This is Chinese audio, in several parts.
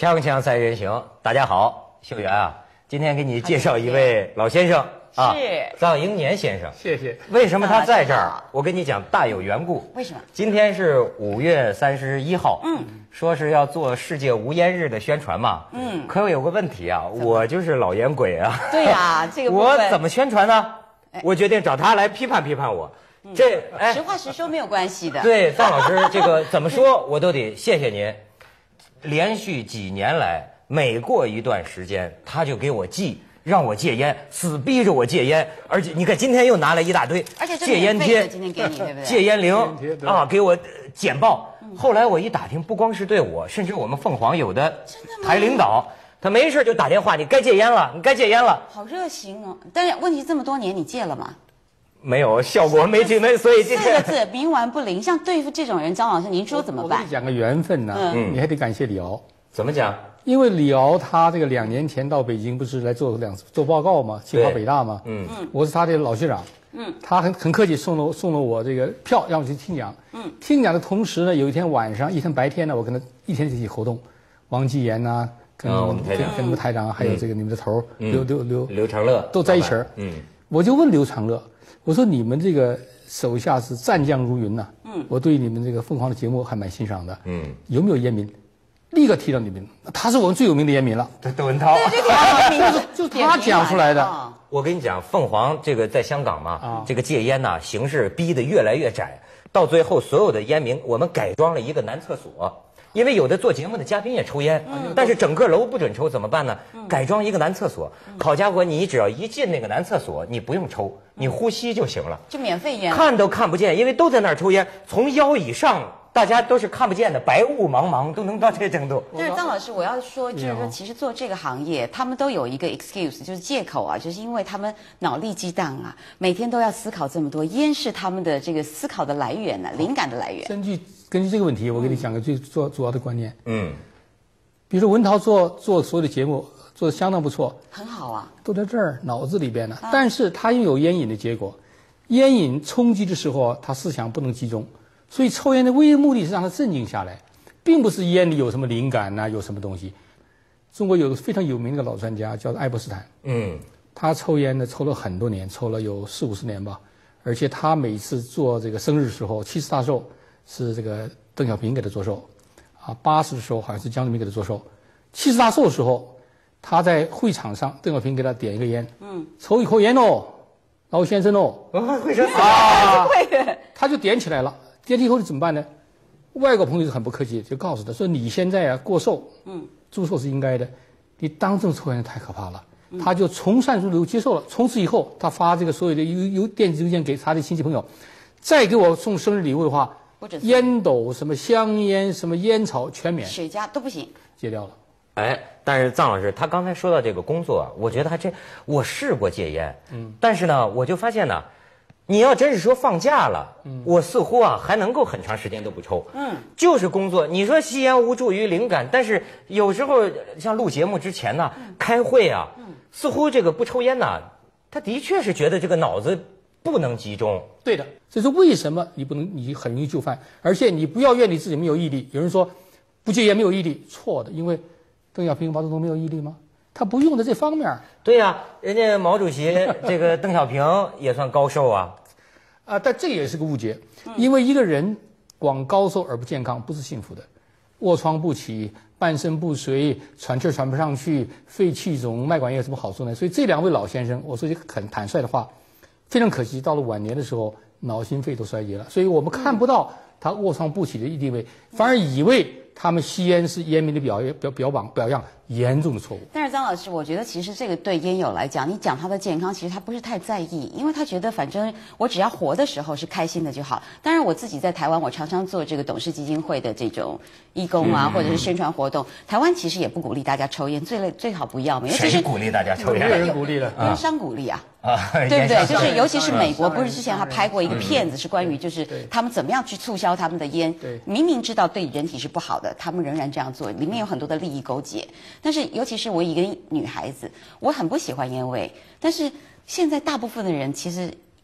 锵锵三人行，大家好，秀媛啊，今天给你介绍一位老先生啊，臧英年先生。 谢谢。 为什么他在这儿？我跟你讲，大有缘故。 为什么？ 今天是5月31号，说是要做世界无烟日的宣传嘛，可我有个问题啊，我就是老烟鬼啊。 对呀，这个部分我怎么宣传呢？我决定找他来批判批判我。 实话实说没有关系的。 对，臧老师，这个怎么说我都得谢谢您。连续几年来，每过一段时间，他就给我寄，让我戒烟，死逼着我戒烟。而且你看，今天又拿了一大堆， 而且戒烟贴， 今天给你对不对？ 戒烟铃啊，给我简报。后来我一打听，不光是对我，甚至我们凤凰有的台领导，他没事就打电话，你该戒烟了，你该戒烟了。 好热心哦！但是问题这么多年你戒了吗？ 没有效果，没所以今天 4个字冥顽不灵。像对付这种人，张老师您说怎么办？ 我跟你讲个缘分呢，你还得感谢李敖。 怎么讲？ 因为李敖他这个2年前到北京，不是来做报告嘛，清华北大嘛，我是他的老学长，他很客气送了我这个票，让我去听讲，听讲的同时呢，有一天晚上，一天白天呢，我跟他一天一起活动，王继言呐，跟你们台长，还有这个你们的头刘长乐都在一起儿，我就问刘长乐，我说你们这个手下是战将如云呐，我对你们这个凤凰的节目还蛮欣赏的，有没有烟民？立刻提到你们，他是我们最有名的烟民了。窦文涛，就是他讲出来的。 我跟你讲，凤凰这个在香港嘛，这个戒烟呐，形势逼得越来越窄，到最后所有的烟民，我们改装了一个男厕所。因为有的做节目的嘉宾也抽烟，但是整个楼不准抽，怎么办呢？改装一个男厕所，好家伙，你只要一进那个男厕所，你不用抽，你呼吸就行了， 就免费烟， 看都看不见，因为都在那儿抽烟，从腰以上大家都是看不见的，白雾茫茫，都能到这程度。 但是张老师，我要说，就是说，其实做这个行业，他们都有一个 excuse， 就是借口啊，就是因为他们脑力激荡啊，每天都要思考这么多，烟是他们的这个思考的来源呢，灵感的来源。 根据这个问题，我给你讲个最主要的观念。比如说文涛做所有的节目做得相当不错， 很好啊， 都在这儿脑子里边呢。但是他又有烟瘾的结果，烟瘾冲击的时候，他思想不能集中。所以抽烟的唯一目的是让他镇静下来，并不是烟里有什么灵感呐，有什么东西。中国有个非常有名的老专家叫做爱泼斯坦，他抽烟呢抽了很多年，抽了有40-50年吧。而且他每次做这个生日的时候，70大寿是这个邓小平给他做寿，啊，80的时候好像是江泽民给他做寿。70大寿的时候，他在会场上，邓小平给他点一个烟，抽一口烟哦，老先生哦， 会说啊，他就点起来了。点起以后怎么办呢？外国朋友是很不客气，就告诉他说：“你现在啊过寿，祝寿是应该的，你当众抽烟太可怕了。”他就从善如流接受了。从此以后，他发这个所有的电子邮件给他的亲戚朋友，再给我送生日礼物的话，烟斗、什么香烟、什么烟草全免， 雪茄都不行， 戒掉了。 哎，但是臧老师他刚才说到这个工作啊，我觉得我试过戒烟，但是呢，我就发现呢。你要真是说放假了，我似乎啊还能够很长时间都不抽，就是工作。你说吸烟无助于灵感，但是有时候像录节目之前呢，开会啊，似乎这个不抽烟呢，他的确是觉得这个脑子不能集中。 对的，这是为什么你很容易就范，而且你不要怨你自己没有毅力。有人说不戒烟没有毅力，错的，因为邓小平、毛泽东没有毅力吗？他不用在这方面。 对呀，人家毛主席这个邓小平也算高寿啊。 但这也是个误解，因为一个人光高寿而不健康不是幸福的，卧床不起，半身不遂，喘气喘不上去，肺气肿，脉管炎有什么好处呢？所以这2位老先生，我说句很坦率的话，非常可惜，到了晚年的时候，脑心肺都衰竭了，所以我们看不到他卧床不起的地位，反而以为他们吸烟是烟民的表样，严重的错误。 但是张老师，我觉得其实这个对烟友来讲，你讲他的健康，其实他不是太在意，因为他觉得反正我只要活的时候是开心的就好。当然我自己在台湾，我常常做这个董事基金会的这种义工啊，或者是宣传活动。台湾其实也不鼓励大家抽烟，最好不要嘛。 谁鼓励大家抽烟？ 没有人鼓励了， 烟商鼓励啊。对不对？就是尤其是美国，不是之前他拍过一个片子，是关于就是他们怎么样去促销他们的烟，明明知道对人体是不好的，他们仍然这样做，里面有很多的利益勾结。但是尤其是我一个女孩子，我很不喜欢烟味，但是现在大部分的人其实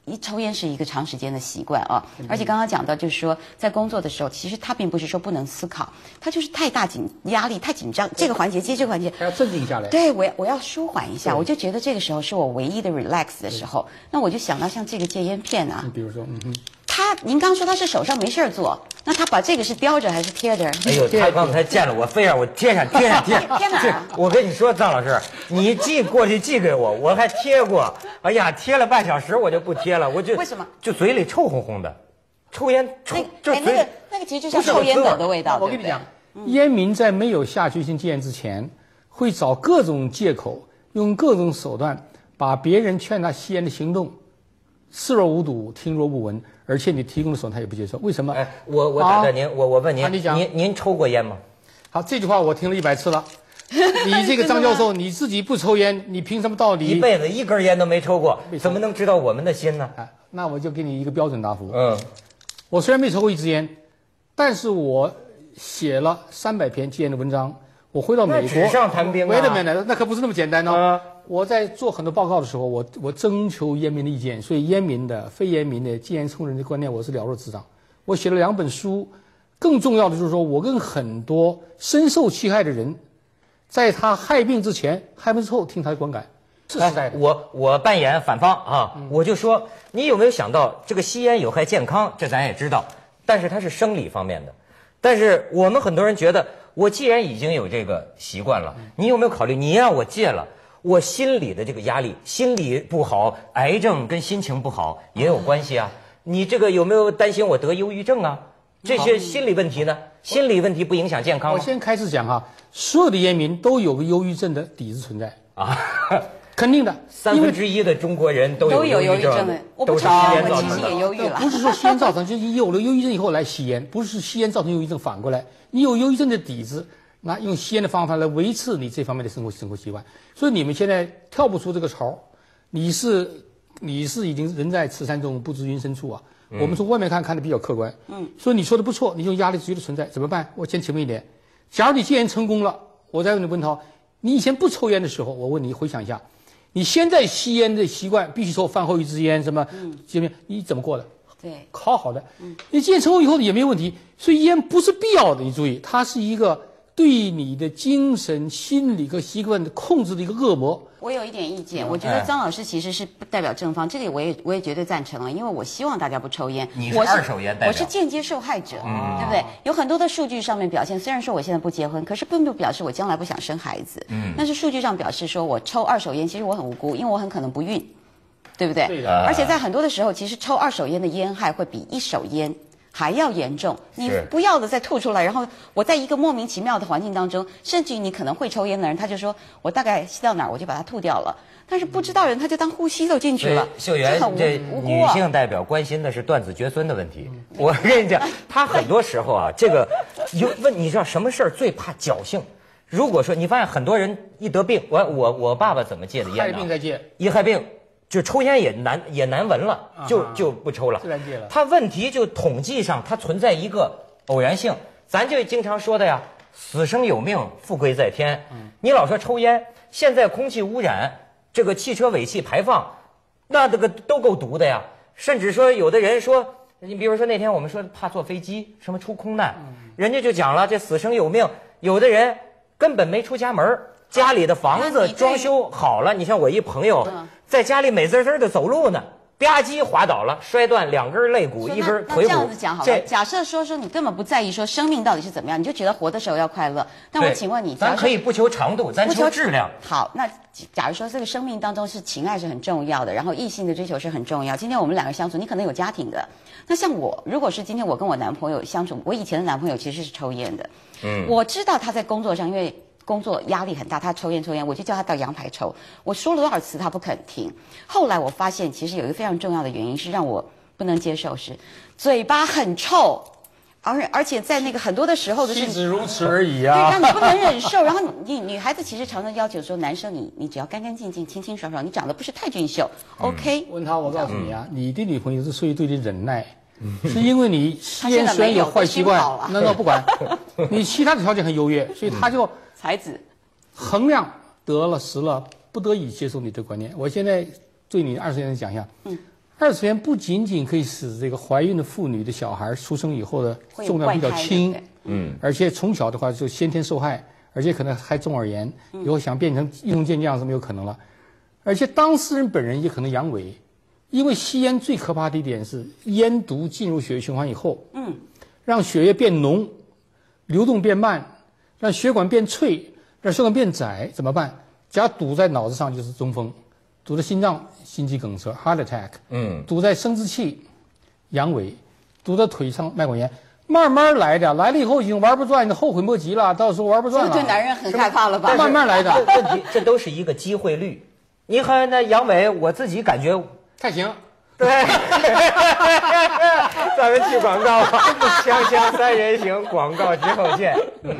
抽烟是一个长时间的习惯啊，而且刚刚讲到，就是说在工作的时候，其实他并不是说不能思考，他就是太大压力太紧张，这个环节接这个环节， 还要镇定下来。 对，我要舒缓一下，我就觉得这个时候是我唯一的 relax 的时候。那我就想到像这个戒烟片啊， 你比如说， 您刚说他是手上没事做，那他把这个是叼着还是贴着？ 哎呦，他刚才见了我，非让我贴上。 贴哪儿啊？ 我跟你说，臧老师，你过去寄给我，我还贴过。哎呀，贴了半小时我就不贴了，我就为什么？ 就嘴里臭烘烘的，抽烟臭，就嘴那个其实就像抽烟斗的味道。 我跟你讲，烟民在没有下决心戒烟之前，会找各种借口，用各种手段把别人劝他吸烟的行动视若无睹，听若无闻，而且你提供的时候他也不接受。为什么？ 哎，我打断您，我问您，您抽过烟吗？ 好，这句话我听了100次了。你这个张教授，你自己不抽烟，你凭什么道理？ 一辈子一根烟都没抽过，怎么能知道我们的心呢？ 那我就给你一个标准答复。 我虽然没抽过一支烟，但是我写了300篇戒烟的文章。我回到美国， 纸上谈兵啊！ 为了那可不是那么简单哦。我在做很多报告的时候，我征求烟民的意见，所以烟民的、非烟民的戒烟抽人的观念我是了若指掌。我写了2本书，更重要的就是说我跟很多深受其害的人，在他害病之前、害病之后听他的观感。是实在的。 我扮演反方啊，我就说你有没有想到这个吸烟有害健康，这咱也知道，但是它是生理方面的。但是我们很多人觉得，我既然已经有这个习惯了，你有没有考虑，你让我戒了，我心理的这个压力，心理不好，癌症跟心情不好也有关系啊。你这个有没有担心我得忧郁症啊？这些心理问题呢？心理问题不影响健康吗？ 我先开始讲哈，所有的烟民都有个忧郁症的底子存在啊。肯定的 ，1/3的中国人都有忧郁症的， 都是吸烟造成的。也忧郁了， 不是说吸烟造成，就是你有了忧郁症以后来吸烟，不是吸烟造成忧郁症，反过来，你有忧郁症的底子，那用吸烟的方法来维持你这方面的生活习惯。所以你们现在跳不出这个槽，你是已经人在此山中，不知云深处啊。我们从外面看的比较客观，所以你说的不错，你用压力绝对存在，怎么办？我先请问一点，假如你戒烟成功了，我再问你文涛，你以前不抽烟的时候，我问你回想一下。你现在吸烟的习惯必须抽饭后1支烟，什么戒烟，你怎么过的？ 对， 好好的。你戒烟成功以后也没有问题，所以烟不是必要的。你注意，它是一个对你的精神、心理和习惯的控制的一个恶魔。 我有一点意见，我觉得张老师其实是不代表正方，这个我也绝对赞成了，因为我希望大家不抽烟。 你是二手烟代表， 我是间接受害者，对不对？有很多的数据上面表现，虽然说我现在不结婚，可是并不表示我将来不想生孩子。但是数据上表示说我抽2手烟，其实我很无辜，因为我很可能不孕，对不对？ 对的。 而且在很多的时候，其实抽2手烟的烟害会比1手烟还要严重，你不要的再吐出来，然后我在一个莫名其妙的环境当中，甚至于你可能会抽烟的人，他就说我大概吸到哪儿我就把它吐掉了，但是不知道人他就当呼吸都进去了。 秀媛，这女性代表关心的是断子绝孙的问题。我跟你讲，她很多时候啊，这个你知道什么事儿最怕侥幸？如果说你发现很多人一得病，我爸爸怎么戒的烟呢？ 害病再戒， 一害病。就抽烟也难闻了，就不抽了。 自然戒了。 它问题就统计上它存在一个偶然性，咱就经常说的呀，死生有命，富贵在天。你老说抽烟，现在空气污染，这个汽车尾气排放，那这个都够毒的呀。甚至说有的人说，你比如说那天我们说怕坐飞机，什么出空难，人家就讲了这死生有命，有的人根本没出家门，家里的房子装修好了，你像我一朋友。在家里美滋滋的走路呢，吧唧滑倒了，摔断2根肋骨，1根腿骨。 那这样子讲好了，假设说你根本不在意说生命到底是怎么样，你就觉得活的时候要快乐。那我请问你， 咱可以不求长度，咱求质量。 好，那假如说这个生命当中是情爱是很重要的，然后异性的追求是很重要。今天我们2个相处，你可能有家庭的。那像我，如果是今天我跟我男朋友相处，我以前的男朋友其实是抽烟的。我知道他在工作上，因为工作压力很大，他抽烟，我就叫他到阳台抽。我说了多少次他不肯停。后来我发现，其实有一个非常重要的原因是让我不能接受，是嘴巴很臭，而且在那个很多的时候的是岂止如此而已啊！ 对，让你不能忍受。然后女孩子其实常常要求说，男生你只要干干净净、清清爽爽，你长得不是太俊秀，OK。 文涛，我告诉你啊，你的女朋友之所以对你忍耐。是因为你吸烟虽然有坏习惯，那不管，你其他的条件很优越，所以他就才子衡量得了失了，不得已接受你的观念。我现在对你20年讲一下， 二次元不仅仅可以使这个怀孕的妇女的小孩出生以后的重量比较轻，而且从小的话就先天受害，而且可能还中耳炎，以后想变成运动健将是没有可能了。而且当事人本人也可能阳痿，因为吸烟最可怕的一点是烟毒进入血液循环以后，让血液变浓，流动变慢，让血管变脆，让血管变窄，怎么办？假如堵在脑子上就是中风。堵在心脏，心肌梗塞 （heart attack），堵在生殖器，阳痿，堵在腿上，脉管炎，慢慢来的，来了以后已经玩不转，你后悔莫及了，到时候玩不转了。 这对男人很害怕了吧？ 慢慢来的。 问题这都是一个机会率。你看那阳痿，我自己感觉太行。 对，咱们去广告吧，锵锵三人行，广告之后见。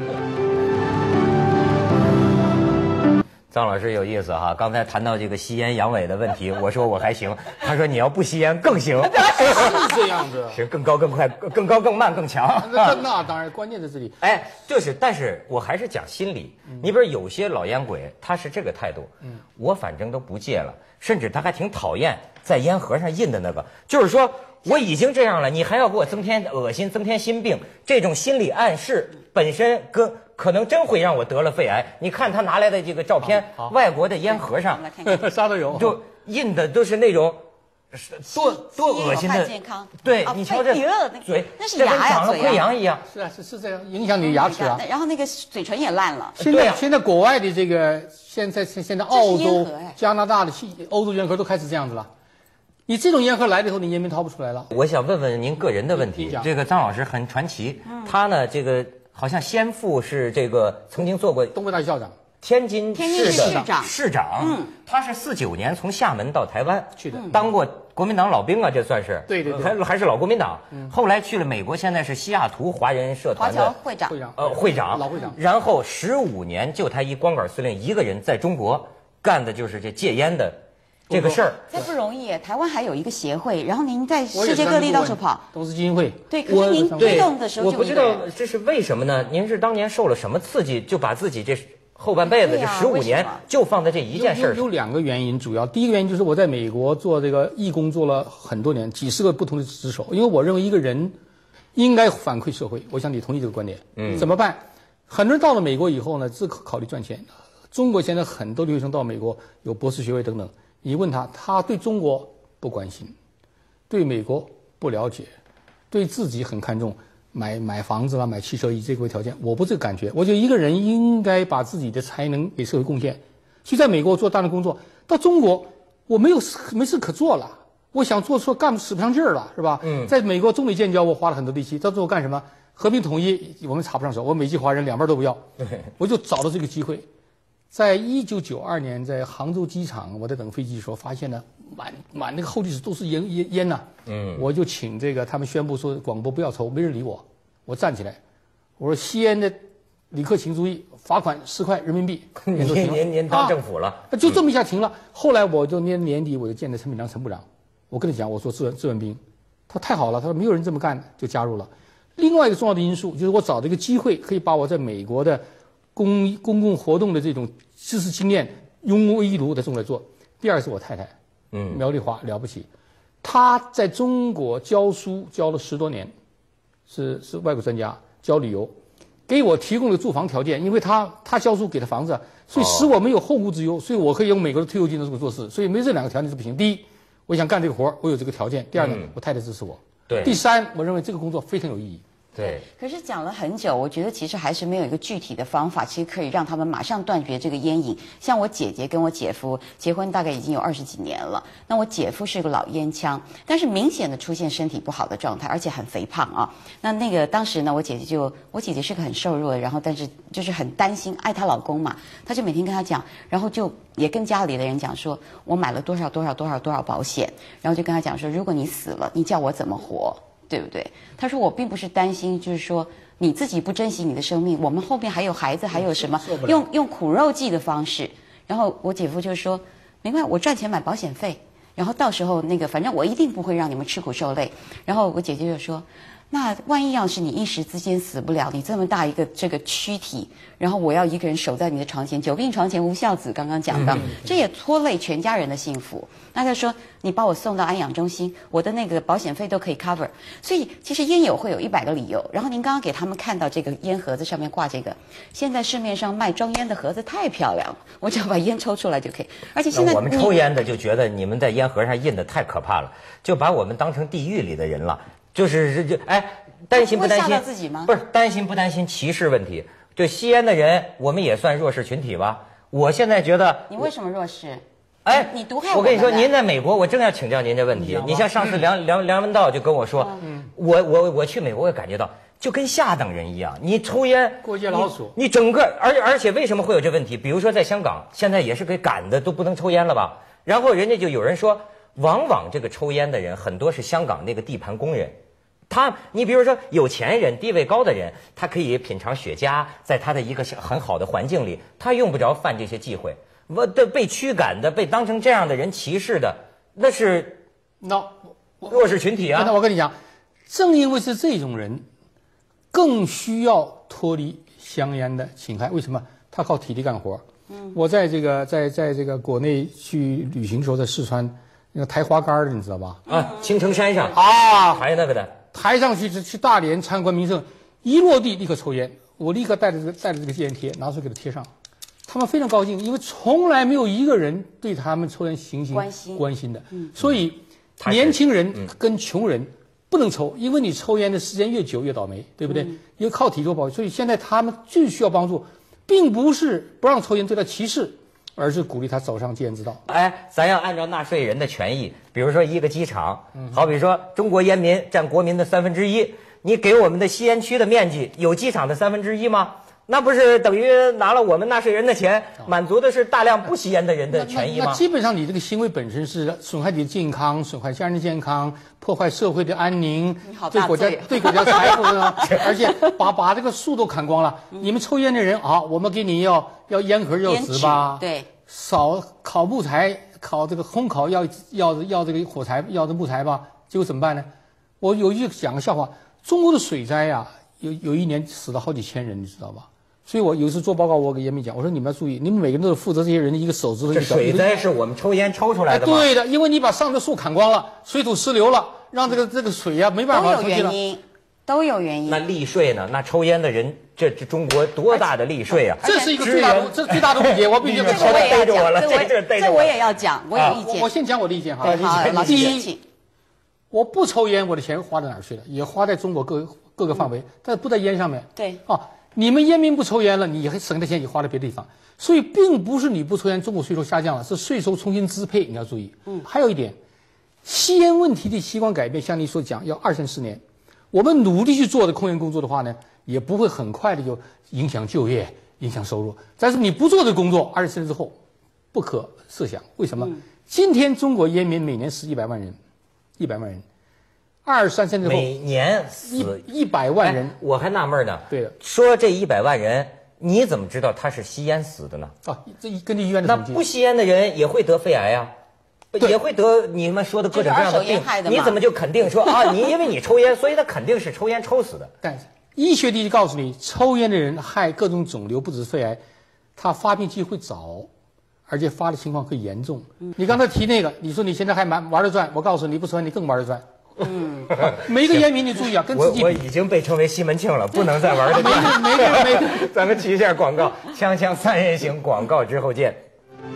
张老师有意思哈，刚才谈到这个吸烟阳痿的问题，我说我还行，他说你要不吸烟更行， 是这样子， 是更高更快、更高更慢更强。 那当然，关键在这里。 哎，就是，但是我还是讲心理。你比如有些老烟鬼，他是这个态度，我反正都不戒了，甚至他还挺讨厌在烟盒上印的那个，就是说我已经这样了，你还要给我增添恶心、增添心病，这种心理暗示本身可能真会让我得了肺癌。你看他拿来的这个照片，外国的烟盒上啥都有， 就印的都是那种多恶心的。 健康。 对，你瞧这嘴， 那是这跟牙呀， 长了溃疡一样。 是啊，是这样，影响你的牙齿啊。 然后那个嘴唇也烂了。 现在国外的这个，现在澳洲、加拿大的欧洲烟盒都开始这样子了。你这种烟盒来了以后，你烟民掏不出来了。 我想问问您个人的问题，这个张老师很传奇，他呢这个。好像先父是这个曾经做过东北大学校长， 天津市的市长， 他是49年从厦门到台湾去的， 当过国民党老兵啊，这算是对， 还是老国民党。后来去了美国，现在是西雅图华人社团的会长， 老会长。然后15年就他一光杆司令一个人在中国干的就是这戒烟的。这个事儿， 这不容易。台湾还有一个协会，然后您在世界各地到处跑， 董事基金会。 对，可是您推动的时候， 我不知道这是为什么呢？您是当年受了什么刺激，就把自己这后半辈子这15年就放在这一件事上？ 有2个原因，主要第一个原因就是我在美国做这个义工做了很多年，几十个不同的职守，因为我认为一个人应该反馈社会。我想你同意这个观点。怎么办？很多人到了美国以后呢，只考虑赚钱。中国现在很多留学生到美国有博士学位等等。你问他对中国不关心，对美国不了解，对自己很看重，买房子啦，买汽车以这个为条件。我不这个感觉，我觉得一个人应该把自己的才能给社会贡献。所以在美国做大量工作，到中国我没事可做了，我想做错干使不上劲儿了，是吧？在美国中美建交我花了很多力气，到最后干什么？和平统一我们插不上手，我美籍华人两边都不要，我就找到这个机会。在1992年，在杭州机场，我在等飞机的时候，发现呢，满那个候机室都是烟呐。我就请这个他们宣布说广播不要抽，没人理我。我站起来，我说吸烟的旅客请注意，罚款10块人民币。 您当政府了， 就这么一下停了。后来我就年底我就见了陈炳良陈部长，我跟他讲，我说志愿兵，他说太好了，他说没有人这么干，就加入了。另外一个重要的因素就是我找到一个机会，可以把我在美国的公共活动的这种知识经验融为一炉的用来做。第二是我太太，苗丽华了不起，她在中国教书教了10多年，是外国专家，教旅游，给我提供了住房条件，因为她教书给的房子，所以使我没有后顾之忧，所以我可以用美国的退休金的这么做事，所以没这2个条件是不行。第一，我想干这个活，我有这个条件；第二呢，我太太支持我； 对， 第三，我认为这个工作非常有意义。 对， 可是讲了很久，我觉得其实还是没有一个具体的方法，其实可以让他们马上断绝这个烟瘾。像我姐姐跟我姐夫结婚大概已经有20几年了，那我姐夫是个老烟枪，但是明显的出现身体不好的状态，而且很肥胖啊。那个当时呢，我姐姐是个很瘦弱的，然后但是就是很担心，爱她老公嘛，她就每天跟他讲，然后就也跟家里的人讲说，我买了多少保险，然后就跟他讲说，如果你死了，你叫我怎么活？对不对？他说我并不是担心，就是说你自己不珍惜你的生命，我们后面还有孩子，还有什么用苦肉计的方式。然后我姐夫就说，明白，我赚钱买保险费，然后到时候反正我一定不会让你们吃苦受累。然后我姐姐就说， 那万一要是你一时之间死不了，你这么大一个这个躯体，然后我要一个人守在你的床前，久病床前无孝子，刚刚讲到，这也拖累全家人的幸福。那他说你把我送到安养中心，我的那个保险费都可以 cover。所以其实烟友会有100个理由。然后您刚刚给他们看到这个烟盒子上面挂这个，现在市面上卖装烟的盒子太漂亮了，我只要把烟抽出来就可以。而且现在我们抽烟的就觉得你们在烟盒上印的太可怕了，就把我们当成地狱里的人了。就是担心不担心？ 会吓到自己吗？ 不是担心不担心歧视问题？就吸烟的人，我们也算弱势群体吧。我现在觉得你为什么弱势？你毒害我跟你说，您在美国，我正要请教您这问题。你像上次梁文道就跟我说，我去美国，我也感觉到就跟下等人一样，你抽烟过街老鼠， 你整个而且为什么会有这问题？比如说在香港，现在也是给赶的都不能抽烟了吧？然后人家就有人说，往往这个抽烟的人很多是香港那个地盘工人。你比如说有钱人、地位高的人，他可以品尝雪茄，在他的一个很好的环境里，他用不着犯这些忌讳。被驱赶的、被当成这样的人歧视的，那是弱势群体啊。 那我跟你讲，正因为是这种人，更需要脱离香烟的侵害。为什么？他靠体力干活。我在这个国内去旅行的时候，在四川那个抬花杆的，你知道吧？ 青城山上抬那个的。 抬上去去大连参观名胜，一落地立刻抽烟，我立刻带着这个戒烟贴拿出给他贴上，他们非常高兴，因为从来没有一个人对他们抽烟行关心的，所以年轻人跟穷人不能抽，因为你抽烟的时间越久越倒霉，对不对？因为靠体力保护，所以现在他们最需要帮助，并不是不让抽烟对他歧视，而是鼓励他走上戒烟之道。 咱要按照纳税人的权益，比如说一个机场，好比说中国烟民占国民的1/3，你给我们的吸烟区的面积有机场的1/3吗？那不是等于拿了我们纳税人的钱，满足的是大量不吸烟的人的权益吗？ 那基本上你这个行为本身是损害你的健康，损害家人的健康，破坏社会的安宁，对国家财富呢，而且把这个树都砍光了。你们抽烟的人啊，我们给你要烟盒要纸吧， 对， 少烤木材，烤这个烘烤要这个火柴，要这木材吧，结果怎么办呢？我有一句讲个笑话，中国的水灾啊，有一年死了好几千人，你知道吧？所以我有一次做报告，我给烟民讲，我说你们要注意，你们每个人都是负责这些人的一个手指头。 这水灾是我们抽烟抽出来的吗？ 对的，因为你把上的树砍光了，水土失流了，让这个水啊没办法出去了。 都有原因。 那利税呢？那抽烟的人，这中国多大的利税啊！ 这是一个最大的误解，我必须要这我也要讲， 这我也要讲，我有意见。 我先讲我的意见哈。 好， 第一，我不抽烟，我的钱花到哪儿去了？也花在中国各个范围，但不在烟上面。 对。 你们烟民不抽烟了，你还省的钱也花在别的地方，所以并不是你不抽烟，中国税收下降了，是税收重新支配，你要注意。还有一点，吸烟问题的习惯改变，像你所讲，要2-3年。我们努力去做的控烟工作的话呢，也不会很快的就影响就业、影响收入。但是你不做的工作，20年之后，不可设想。为什么？今天中国烟民每年死100万人，100万人。2-3年之后， 每年死 100万人， 我还纳闷呢。 对的， 说这100万人，你怎么知道他是吸烟死的呢？ 这根据医院的统计， 那不吸烟的人也会得肺癌啊，也会得你们说的各种各样的病。你怎么就肯定说你因为你抽烟，所以他肯定是抽烟抽死的？ 但是医学地告诉你，抽烟的人害各种肿瘤，不只是肺癌，他发病期会早，而且发的情况会严重。你刚才提那个，你说你现在还玩得转，我告诉你，不抽烟你更玩得转。每个烟民你注意啊，跟自己我已经被称为西门庆了，不能再玩了。 没咱们提一下广告，锵锵3人行，广告之后见。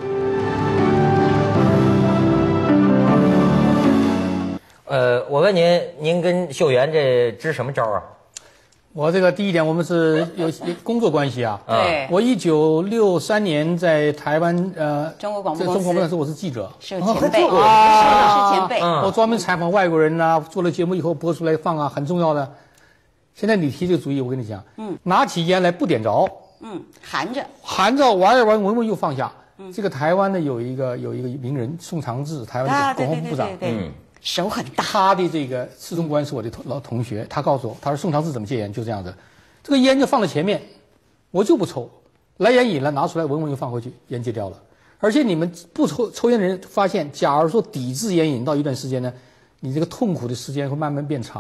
我问您跟秀媛这支什么招啊？ 我这个第一点，我们是有工作关系啊。 对。 我1963年在台湾中国广播公司， 在中国广播公司我是记者， 是前辈是前辈。 我专门采访外国人啊，做了节目以后播出来放啊，很重要的。现在你提这个主意，我跟你讲，拿起烟来不点着，含着玩一玩，闻闻又放下。这个台湾的有一个名人宋长治，台湾的国防部长， 手很大。 他的这个侍从官是我的老同学，他告诉我，他说宋长治怎么戒烟，就这样子，这个烟就放在前面，我就不抽，来烟瘾了拿出来闻闻又放回去，烟戒掉了。而且你们不抽烟的人发现，假如说抵制烟瘾到一段时间呢，你这个痛苦的时间会慢慢变长，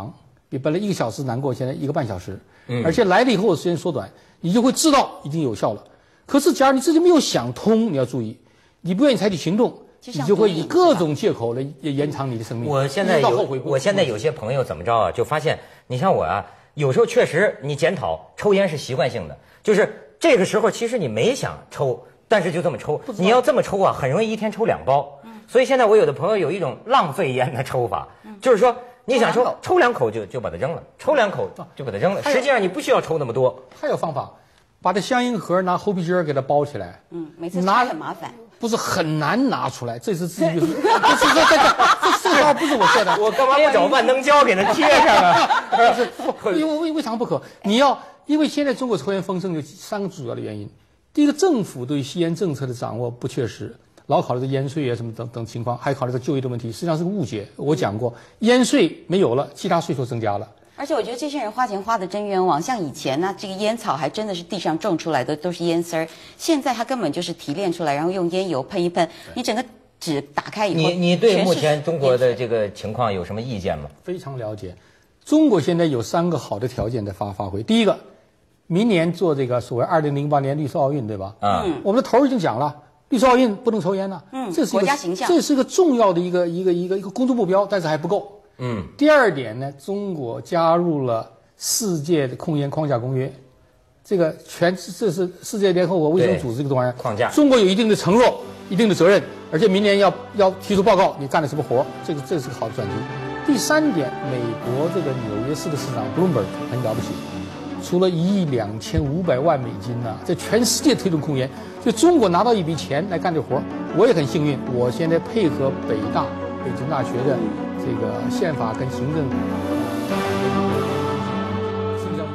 比本来1个小时难过，现在1个半小时，而且来了以后时间缩短，你就会知道已经有效了。可是假如你自己没有想通，你要注意，你不愿意采取行动，你就会以各种借口来延长你的生命。 我现在有些朋友怎么着啊，就发现你像我啊，有时候确实你检讨抽烟是习惯性的，就是这个时候其实你没想抽，但是就这么抽，你要这么抽啊，很容易一天抽2包。所以现在我有的朋友有一种浪费烟的抽法，就是说你想抽2口就把它扔了，抽2口就把它扔了。实际上你不需要抽那么多。 还有方法，把这香烟盒拿猴皮筋给它包起来。 每次拿很麻烦。 不是很难拿出来，这是自己就是，这招不是我说的。 我干嘛不找万能胶给它贴上啊？ 因为什么不可？因为现在中国抽烟风盛有3个主要的原因。第一个，政府对吸烟政策的掌握不确实，老考虑的烟税啊什么等情况，还考虑到就业的问题，实际上是个误解。我讲过，烟税没有了，其他税收增加了。 而且我觉得这些人花钱花的真冤枉，像以前呢，这个烟草还真的是地上种出来的，都是烟丝儿。现在它根本就是提炼出来，然后用烟油喷一喷，你整个纸打开以后， 你对目前中国的这个情况有什么意见吗？ 非常了解。中国现在有3个好的条件在发挥。第一个，明年做这个所谓2008年绿色奥运，对吧？我们的头已经讲了，绿色奥运不能抽烟了。这是国家形象， 这是一个重要的一个工作目标，但是还不够。第二点呢，中国加入了世界的控烟框架公约，这是世界联合国卫生组织这个玩意儿框架。中国有一定的承诺，一定的责任，而且明年要提出报告，你干了什么活？这是个好的转机。第3点，美国这个纽约市的市长 Bloomberg 很了不起，出了1.25亿美金呐，在全世界推动控烟，就中国拿到一笔钱来干这活。我也很幸运，我现在配合北京大学的这个宪法跟行政